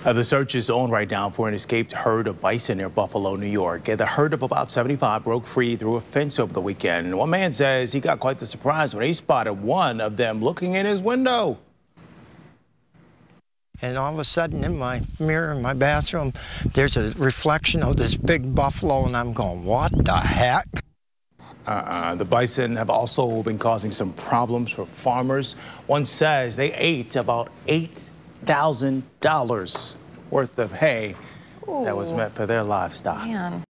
The search is on right now for an escaped herd of bison near Buffalo, New York. The herd of about 75 broke free through a fence over the weekend. One man says he got quite the surprise when he spotted one of them looking in his window. And all of a sudden in my mirror in my bathroom, there's a reflection of this big buffalo, and I'm going, what the heck? The bison have also been causing some problems for farmers. One says they ate about $8,000 worth of hay that was meant for their livestock. Man.